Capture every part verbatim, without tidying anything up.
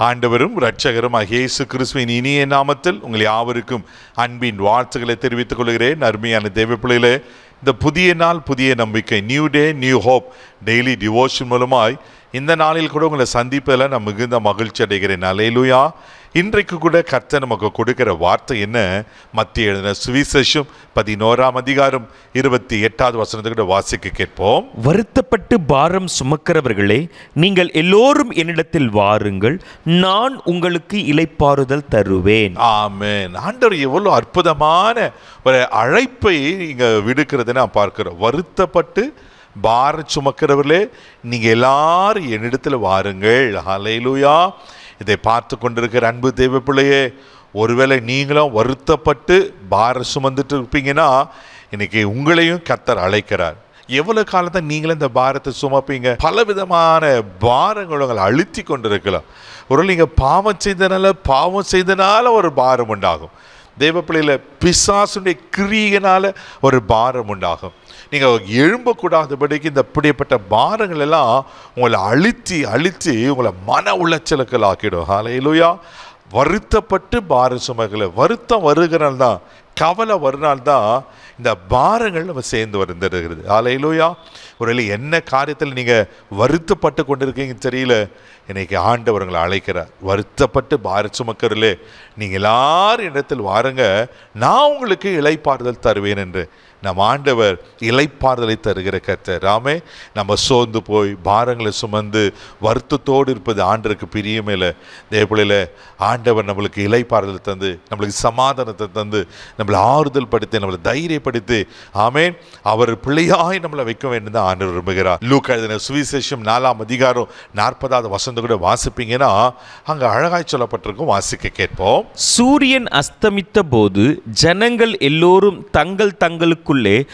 ஆண்டவரும் இரட்சகரும் இயேசு கிறிஸ்துவின் இனிய நாமத்தில் உங்கள் யாவருக்கும் அன்பின் வாழ்த்துக்களை தெரிவித்துக் கொள்கிறேன். அருமையான தேவ பிள்ளைகளே, இந்த புதிய நாள் புதிய நம்பிக்கை, new day new hope daily devotion மூலமாய் இந்த நாளில் கூட உங்களை சந்திப்பதில் நான் மிகுந்த மகிழ்ச்சி அடைகிறேன். அல்லேலூயா. இன்றைக்கு கூட கர்த்தர் நமக்கு கொடுக்கிற வார்த்தை என்ன? மத்திய எழுதின சுவிசேஷம் பதினோராம் அதிகாரம் இருபத்தி எட்டாவது வசனத்துக்கு வாசிக்க கேட்போம். வருத்தப்பட்டு பாரம் சுமக்கிறவர்களே, நீங்கள் எல்லோரும் என்னிடத்தில் வாருங்கள், நான் உங்களுக்கு இளைப்பாறுதல் தருவேன். ஆமென். ஆண்டவர் எவ்வளவு அற்புதமான ஒரு அழைப்பை இங்க விடுக்கிறத நான் பார்க்கிறோம். வருத்தப்பட்டு பாரம் சுமக்கிறவர்களே, நீங்க எல்லாரும் என்னிடத்தில் வாருங்கள். ஹல்லேலூயா. இதை பார்த்து கொண்டிருக்கிற அன்பு தேவ பிள்ளையே, ஒருவேளை நீங்களும் வருத்தப்பட்டு பாரம் சுமந்துட்டு இருப்பீங்கன்னா இன்னைக்கு உங்களையும் கர்த்தர் அழைக்கிறார். எவ்வளவு காலத்தை நீங்களும் இந்த பாரத்தை சுமப்பீங்க? பல விதமான பாரங்கள் உங்களை அழுத்தி கொண்டிருக்கலாம். ஒரு நீங்கள் பாவம் செய்தனால பாவம் செய்தனால ஒரு பாரம் உண்டாகும். தேவ பிள்ளையில பிசாசுடைய கிரியையினால ஒரு பாரம் உண்டாகும். நீங்கள் எழும்பக்கூடாதபடிக்கு இந்த இப்படிப்பட்ட பாரங்கள் எல்லாம் உங்களை அழுத்தி அழுத்தி உங்களை மன உளைச்சலுக்கள் ஆக்கிடும். ஹல்லேலூயா. வருத்தப்பட்டு பாரம் சுமக்கல, வருத்தம் வருகிறனால்தான், கவலை வருனால்தான் இந்த பாரங்கள் நம்ம சேர்ந்து வந்துடுகிறது. ஹல்லேலூயா. ஒரு என்ன காரியத்தில் நீங்கள் வருத்தப்பட்டு கொண்டிருக்கீங்கன்னு தெரியல, இன்னைக்கு ஆண்டவர் உங்களை அழைக்கிறார். வருத்தப்பட்டு பாரம் சுமக்கிறலே, நீங்கள் எல்லாரும் இடத்தில் வாருங்க, நான் உங்களுக்கு இளைப்பாறுதல் தருவேன் என்று நம் ஆண்டவர் இளைப்பாறுதலை தருகிற கர்த்தர். ராமே, நம்ம சோர்ந்து போய் பாரங்களை சுமந்து வருத்தத்தோடு இருப்பது ஆண்டவருக்கு பிரியமே இல்லை. தேவப்பிள்ளையில ஆண்டவர் நம்மளுக்கு இளைப்பாறுதல் தந்து, நம்மளுக்கு சமாதானத்தை தந்து, நம்மளை ஆறுதல் படுத்தி, நம்மளை தைரியப்படுத்தி, ஆமேன், அவர் பிள்ளையாய் நம்மளை வைக்க வேண்டும் தான் ஆண்டவர் விரும்புகிறார். லூக்கா எழுதின சுவிசேஷம் நாலாம் அதிகாரம் நாற்பதாவது வசனம் கூட வாசிப்பீங்கன்னா அங்கே அழகாய் சொல்லப்பட்டிருக்கும். வாசிக்க கேட்போம். சூரியன் அஸ்தமித்த போது ஜனங்கள் எல்லோரும் தங்கள் தங்களுக்கு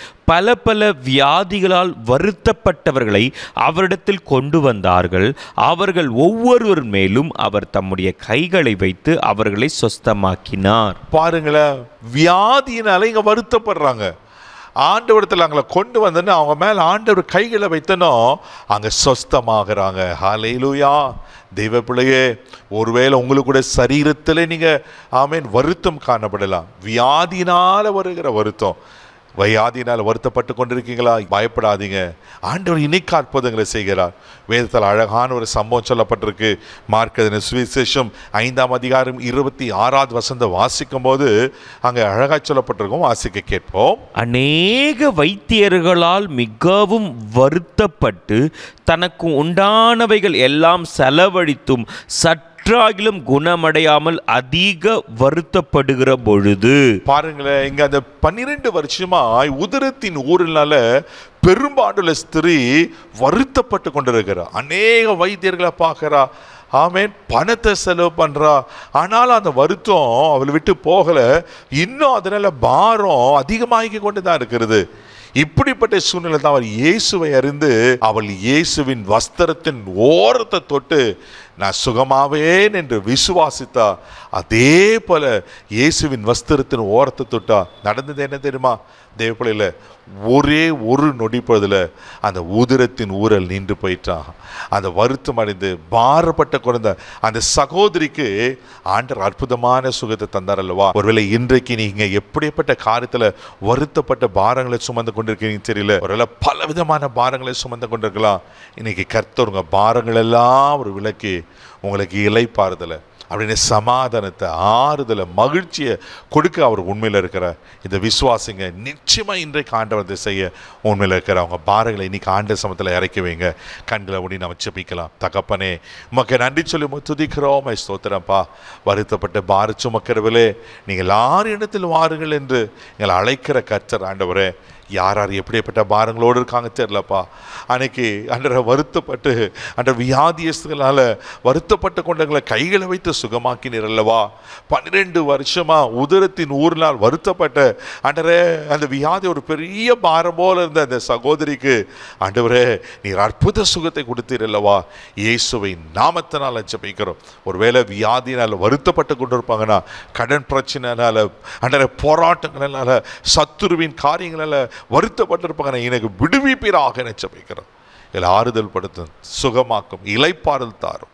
பல பல வியாதிகளால் வருத்தப்பட்டவர்களை அவரிடத்தில் கொண்டு வந்தார்கள். அவர்கள் ஒவ்வொருவர் மேலும் அவர் தம்முடைய கைகளை வைத்து அவர்களை சொஸ்தமாக்கினார். பாருங்களேன், வியாதியினால இங்க வருத்தப்படுறாங்க. ஆண்டவரத்தில் அவங்களை கொண்டு வந்தோன்னு அவங்க மேல ஆண்டவர் கைகளை வைத்தனோ அங்க சொஸ்தமாகறாங்க. ஹல்லேலூயா. தெய்வ பிள்ளையே, ஒருவேளை உங்களுக்கு கூட சரீரத்திலே நீங்க ஆமேன் வருத்தம் காணப்படலாம். வியாதியினால வருகிற வருத்தம், வியாதியினால் வருத்தப்பட்டு கொண்டிருக்கீங்களா? பயப்படாதீங்க, ஆண்டவர் இன்னைக்கு அற்புதங்களை செய்கிறார். வேதத்தில் அழகான ஒரு சம்பவம் சொல்லப்பட்டிருக்கு. மார்க் எழுதின சுவிசேஷம் ஐந்தாம் அதிகாரம் இருபத்தி ஆறாவது வசனத்தை வாசிக்கும் போது அங்கே அழகாக சொல்லப்பட்டிருக்கும். வாசிக்க கேட்போம். அநேக வைத்தியர்களால் மிகவும் வருத்தப்பட்டு தனக்கு உண்டானவைகள் எல்லாம் செலவழித்தும் சற்றாகிலும் குணமடையாமல் அதிக வருத்தப்படுகிற பொழுது. பாருங்களேன், இங்க அந்த பன்னிரெண்டு வருஷமா உதரத்தின் ஊரினால பெரும்பாடுள்ள ஸ்திரீ வருத்தப்பட்டு கொண்டிருக்கிறார். அநேக வைத்தியர்களை பார்க்கிறா, ஆமேன், பணத்தை செலவு பண்றா, ஆனாலும் அந்த வருத்தம் அவளை விட்டு போகல. இன்னும் அதனால பாரம் அதிகமாகி கொண்டு தான் இருக்கிறது. இப்படிப்பட்ட சூழ்நிலை தான் அவர் இயேசுவை அறிந்து அவள் இயேசுவின் வஸ்திரத்தின் ஓரத்தை தொட்டு நான் சுகமாவேன் என்று விசுவாசித்தா. அதே போல இயேசுவின் வஸ்திரத்தின் ஓரத்தை தொட்டா. நடந்தது என்ன தெரியுமா? தேவப்பிள்ளையில ஒரே ஒரு நொடி பொழுதுல அந்த உதிரத்தின் ஊரல் நின்று போயிட்டான். அந்த வருத்தம் அடைந்து பாரப்பட்ட குழந்தை அந்த சகோதரிக்கு ஆண்டவர் அற்புதமான சுகத்தை தந்தார் அல்லவா? ஒருவேளை இன்றைக்கு நீங்க எப்படிப்பட்ட காரியத்துல வருத்தப்பட்ட பாரங்களை சுமந்து கொண்டிருக்கீங்க தெரியல. ஒருவேளை பல விதமான பாரங்களை சுமந்து கொண்டிருக்கலாம். இன்னைக்கு கர்த்தர் உங்க பாரங்கள் எல்லாம் ஒரு விலக்கி உங்களுக்கு இளைப்பாறுதலை, அப்படின்னு சமாதானத்தை, ஆறுதலை, மகிழ்ச்சியை கொடுக்க அவர் உண்மையில் இருக்கிறார். இந்த விசுவாசிங்க, நிச்சயமா இன்றைக்கு ஆண்டவர் செய்ய உண்மையில் இருக்கிற அவங்க பாரங்களை இன்னைக்கு ஆண்டவர் சமத்தில் இறக்கி வைங்க. கண்களை மூடி நம்ம ஜெபிக்கலாம். தகப்பனே, உமக்கு நன்றி சொல்லி துதிக்கிறோம், ஸ்தோத்திரப்பா. வருத்தப்பட்ட பார சுமக்கிறவர்களே, நீங்கள் எல்லாரும் இடத்தில் வாருங்கள் என்று எங்களை அழைக்கிற கர்த்தர் ஆண்டவரே. யார் யார் எப்படிப்பட்ட பாரங்களோடு இருக்காங்க தெரியலப்பா. அன்னைக்கு அன்ற வருத்தப்பட்டு அன்ற வியாதியஸ்தர்களால் வருத்தப்பட்டு கொண்டவங்களை கைகளை வைத்து சுகமாக்கினீர் அல்லவா? பன்னிரெண்டு வருஷமா உதரத்தின் ஊரினால் வருத்தப்பட்ட ஆண்டவரே, அந்த வியாதி ஒரு பெரிய பாரம் போல இருந்த அந்த சகோதரிக்கு ஆண்டவரே நீர் அற்புத சுகத்தை கொடுத்தீர் அல்லவா? இயேசுவை நாமத்தினால் ஜெபிக்கிறோம். ஒருவேளை வியாதியினால் வருத்தப்பட்டு கொண்டிருப்பாங்கன்னா, கடன் பிரச்சனைனால, ஆண்டவரே போராட்டங்களால, சத்துருவின் காரியங்களால வருத்தப்பட்டிருப்பாங்க, எனக்கு விடுவிப்பீராக ஜெபிக்கிறோம். இதில் ஆறுதல் படுத்தும், சுகமாக்கும், இளைப்பாறுதல் தாரும்.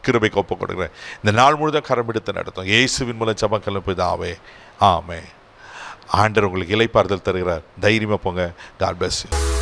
கிருபைக்கு ஒப்பு கொடுக்குறேன். இந்த நாள் முழுதும் கரம் எடுத்து நடத்தும் இயேசுவின் மூலம் ஜெபம் கிளம்பிதாவே ஆமே. ஆண்டவர் உங்களுக்கு இளைப்பாறுதல் தருகிறார். தைரியமாக போங்க. God bless you.